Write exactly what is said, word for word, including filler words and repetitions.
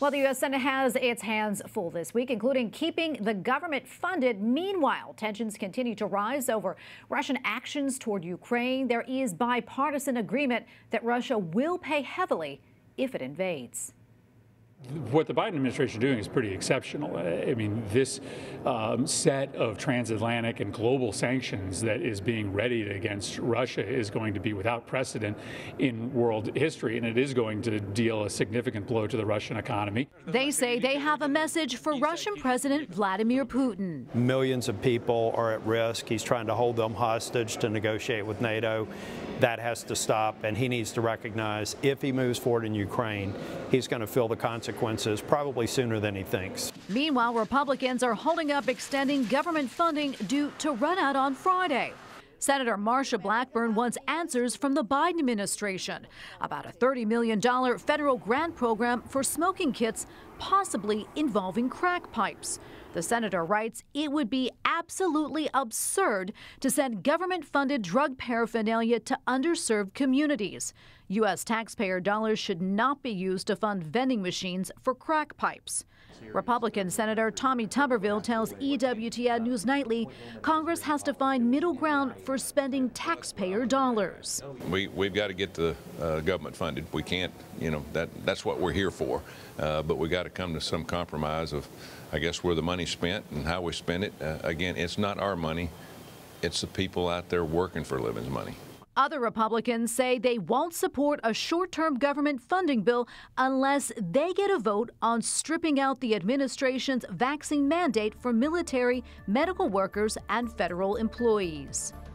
Well, the U S Senate has its hands full this week, including keeping the government funded. Meanwhile, tensions continue to rise over Russian actions toward Ukraine. There is bipartisan agreement that Russia will pay heavily if it invades. What the Biden administration is doing is pretty exceptional. I mean, this um, set of transatlantic and global sanctions that is being readied against Russia is going to be without precedent in world history, and it is going to deal a significant blow to the Russian economy. They say they have a message for Russian President Vladimir Putin. Millions of people are at risk. He's trying to hold them hostage to negotiate with NATO. That has to stop, and he needs to recognize if he moves forward in Ukraine, he's going to feel the consequences probably sooner than he thinks. Meanwhile, Republicans are holding up extending government funding due to run out on Friday. Senator Marsha Blackburn wants answers from the Biden administration about a thirty million dollars federal grant program for smoking kits, possibly involving crack pipes. The senator writes it would be absolutely absurd to send government-funded drug paraphernalia to underserved communities. U S taxpayer dollars should not be used to fund vending machines for crack pipes. Republican Senator Tommy Tuberville tells E W T N News Nightly Congress has to find middle ground for spending taxpayer dollars. We, we've got to get the uh, government funded. We can't, you know, that, that's what we're here for. Uh, but we got to come to some compromise of, I guess, where the money's spent and how we spend it. Uh, again, it's not our money. It's the people out there working for a living's money. Other Republicans say they won't support a short-term government funding bill unless they get a vote on stripping out the administration's vaccine mandate for military, medical workers, and federal employees.